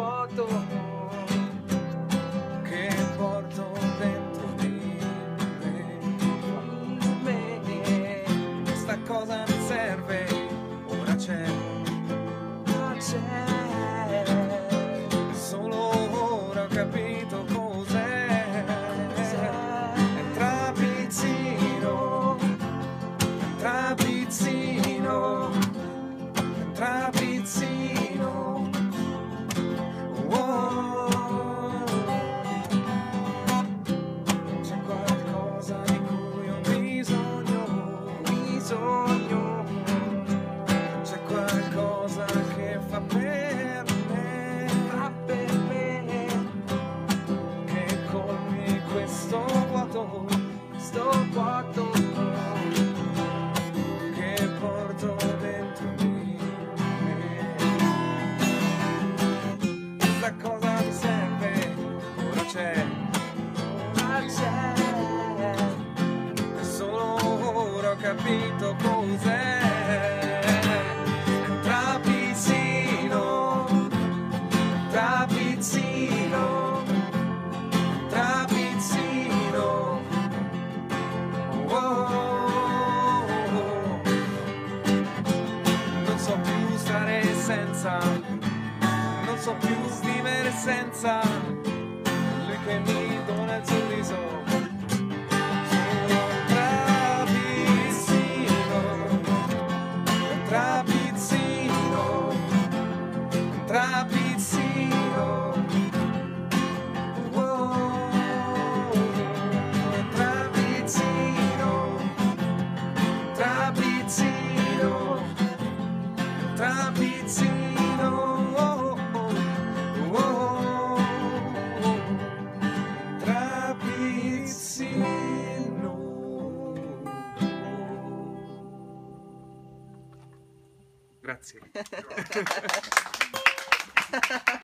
vuoto che porto dentro di me. Questa cosa mi serve, ora c'è, solo ora ho capito cos'è. È un trapizzino, un trapizzino, un trapizzino. C'è qualcosa di cui ho bisogno, c'è qualcosa che fa per me, che colmi questo vuoto che porto dentro di me. Questa cosa mi serve, ora c'è, solo ora ho capito cos'è. Un trapizzino, trapizzino, trapizzino. Oh, non so più stare senza, non so più vivere senza lui che mi dona il sorriso. Trapizzino, trapizzino, oh, trapizzino, trapizzino, trapizzino, oh, oh, trapizzino. Grazie.